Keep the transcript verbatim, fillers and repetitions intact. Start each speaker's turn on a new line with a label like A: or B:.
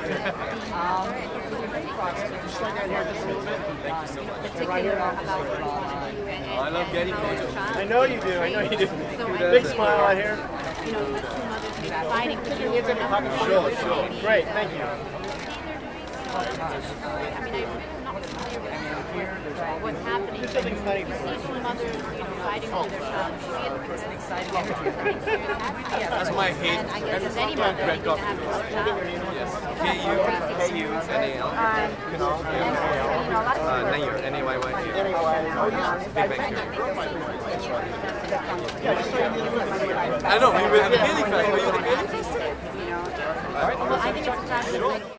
A: Um, just slow down here just a little bit.
B: Thank you so much.
A: Right here.
B: Oh, I love getting photos.
A: I know you do. I know you do. Big smile out here.
C: You know, the two mothers fighting for
A: Your hands in your pocket.
B: Sure, sure.
A: Great, thank you.
C: I mean, I'm not familiar with what's happening.
A: There's something funny.
C: You see two mothers, you know, fighting for their child. It's an exciting energy.
B: That's my hate.
C: And I guess as any mother, you to have a child.
B: Yes. K U K U N A L. Uh, Nayyar. N A Y Y.
A: Anyway, oh yeah.
B: Big bang. I know. We were at the Bailey Fest. Were you at the Bailey Fest?
C: You know, well, I think it's a fabulous.